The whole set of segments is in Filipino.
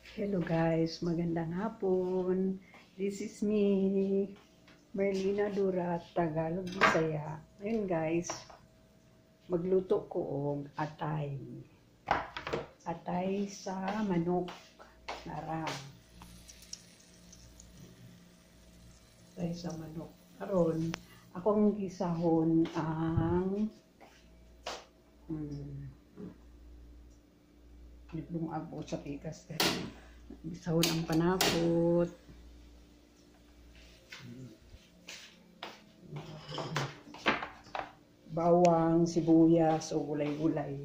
Hello guys, magandang hapon. This is me, Merlina Durat, Tagalog Bisaya. Ngayon guys, magluto ko og atay. Atay sa manok na ram. Atay sa manok. Karon, akong gisahon ang nilungag po sa pikas. Gisahon ang panakot. Bawang, sibuyas o gulay-gulay.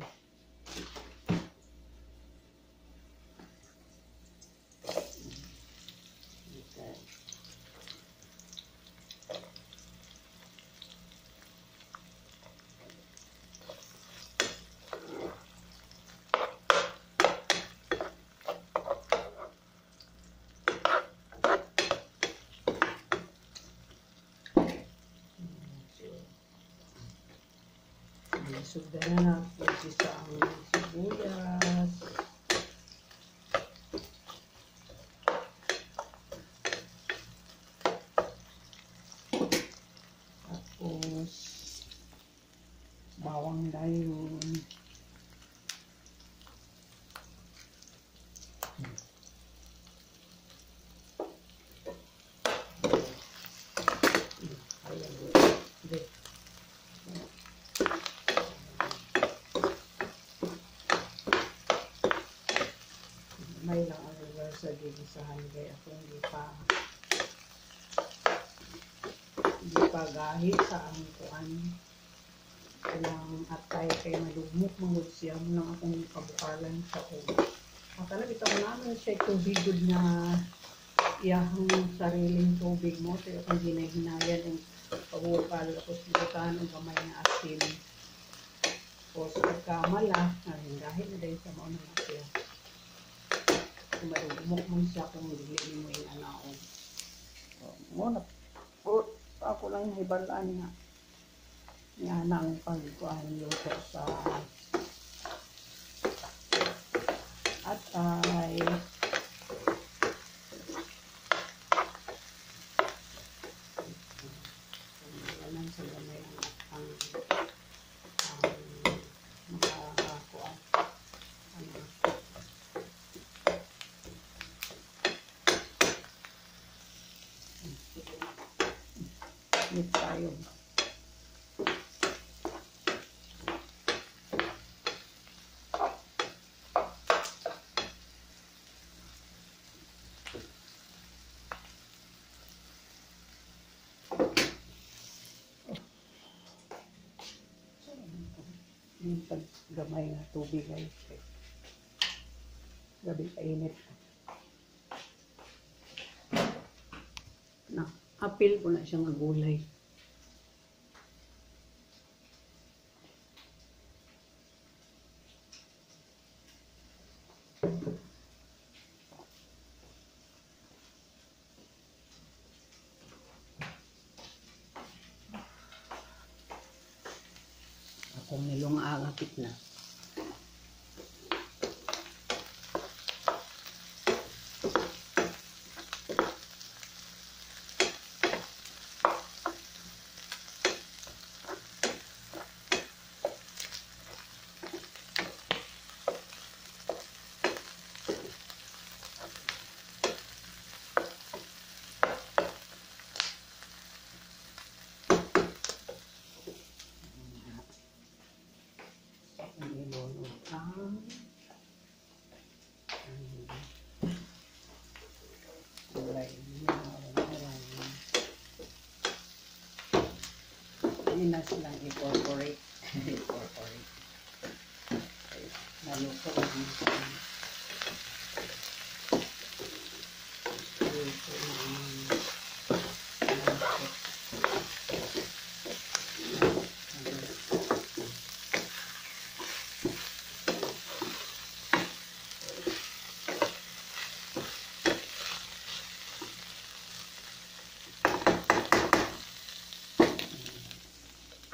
Sugdan na natin sa sibuyas. Tapos bawang dayon. May lang ang lugar sa gigisahan kaya akong di pa gahi sa ang kuan ilang atay kay malugmok mangod siya mo nang akong pabukalan sa ulo. Matala bitaw naman siya tubigod na iyahang sariling tubig mo kaya akong ginahinayan yung pabukal tapos bitahan ang gamay na asin. Tapos pagkamala dahil na dahil sa mauna na siya malugmok mo siya kung hindi mo yung anaon. Muna ako lang hibalaan nga yan ang pagkuhan luto sa atay. Yan sa gamay ang mga kuhan mix tayo. Yung paggamay na tubig ay gabi kainit na apil ko na siya nga gulay. Akong nilungagapit na. Hindi na silang incorporate. Naluto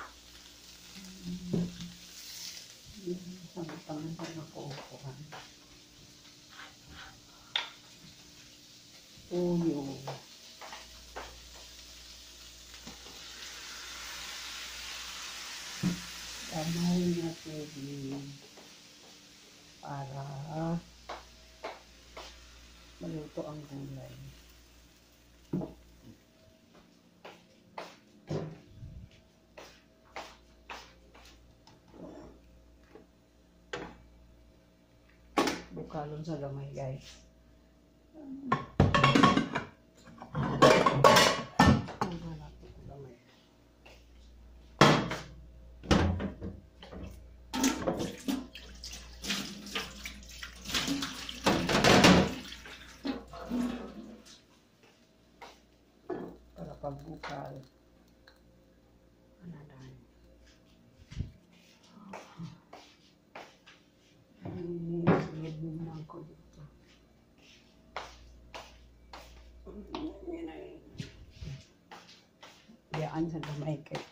samtang na nakukuhan. tuyo. Damay na tubig para maluto ang gulay. Bukalon sa gamay, guys. Para pagbukal. Anadan. Sinid naman ko dito. Yan ay. Yaan sa gamay kay.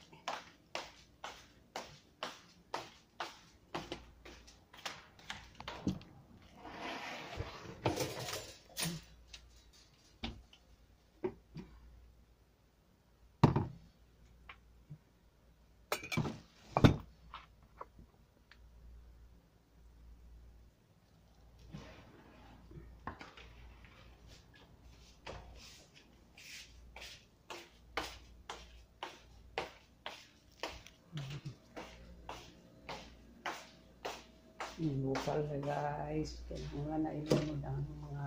Bukal na, guys. Kailangan na ilunod ang mga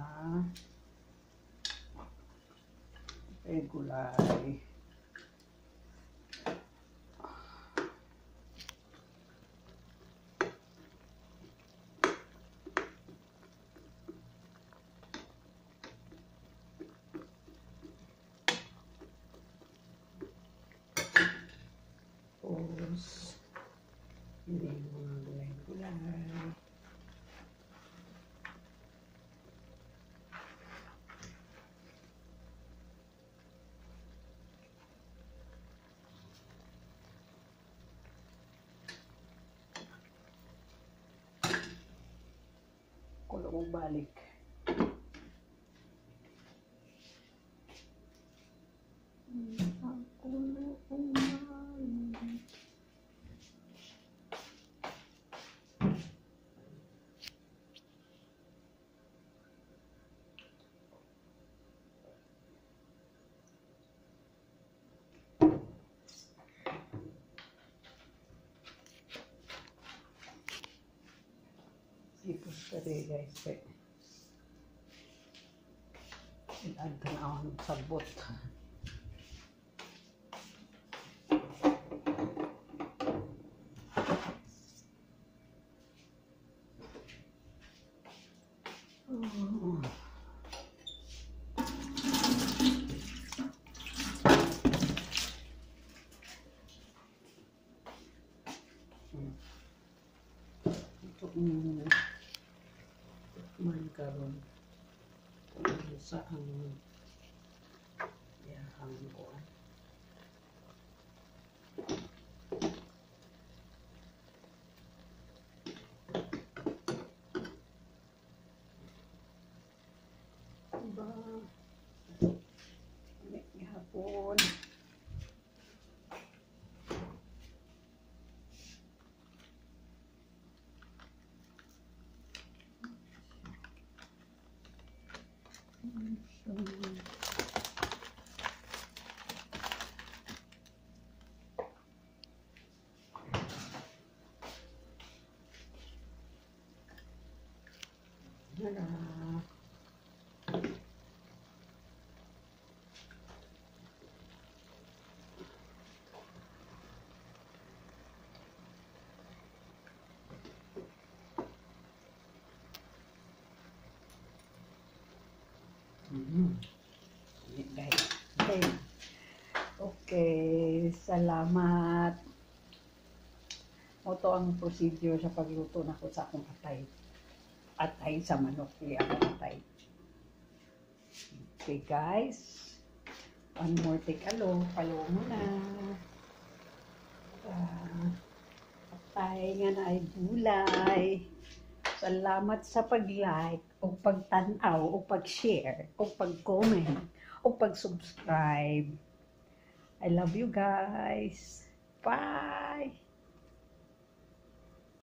gulay. Tapos, hindi mga gulay-gulay. Kulong balik. Ipos ka rin, guys. Ilan ka na ako ng sabot. Ito man karon sa ang yahang buwan. Diba? May hapon. Guys, okay, salamat. Ito ang procedure sa pagluto na ko sa akong atay. Atay sa manok, hindi ako atay. Okay guys, one more take alo, palo muna. Atay nga na ay gulay. Salamat sa pag-like o pagtanaw, o pag-share, o pag-comment, o pag-subscribe. I love you guys. Bye!